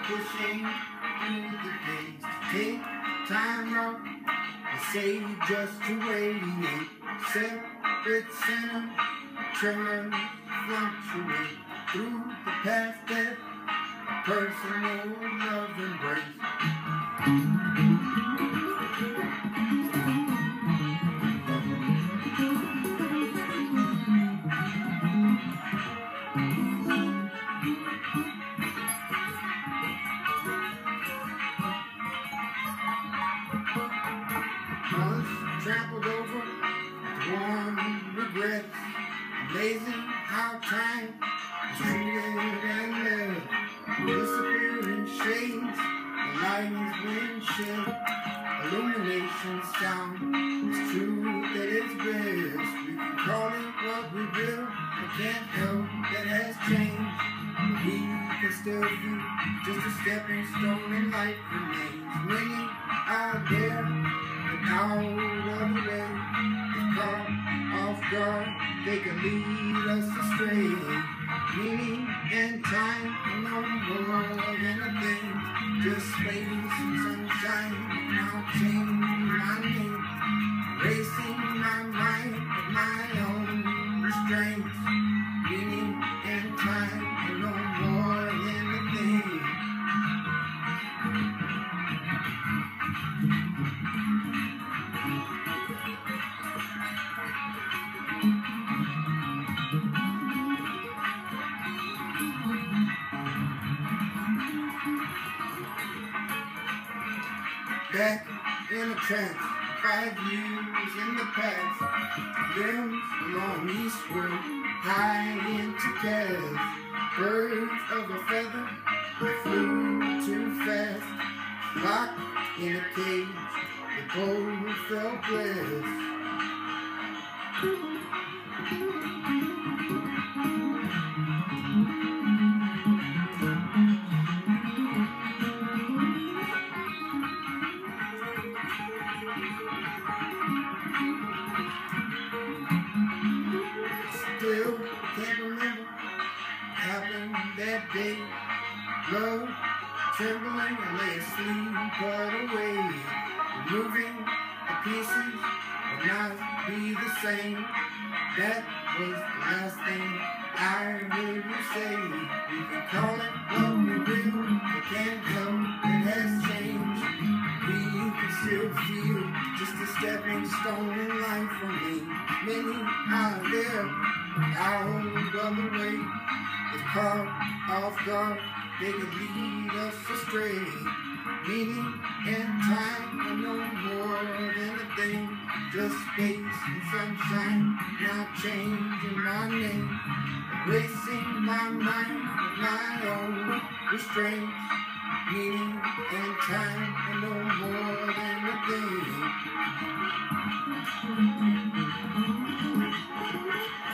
pushing through the days. Take time off, I say just to radiate. Separate center, tremors fluctuate through the past death, personal love embrace. Once trampled over, warm regrets. Amazing how time is treated and lived. Disappearing shades, the lightning's windshield. Illumination sound, it's true that it's best. We can call it what we will, but can't help that has changed. We can still feel just a stepping stone in life remains. Many out there out of the way, if caught off guard, they can lead us astray. Meaning and time are no more than a thing, just space and sunshine. Now change my name, erasing my mind of my own restraints. Meaning and time are no more than a thing. Back in a trance, 5 years in the past, limbs along eastward, high into cast. Birds of a feather, they flew too fast, locked in a cage, the both felt blessed. Still can't remember what happened that day. Love trembling and lay asleep, part away. Removing the pieces would not be the same. That was the last thing I heard you say. We can call it what we will, but can't help it has changed. We can still feel just a stepping stone in life for me. Many out there out of the way, if caught off guard, they can lead us astray. Meaning and time are no more than a thing, just space and sunshine. Now changing my name, erasing my mind with my own restraints. Meaning and time are no more than a thing.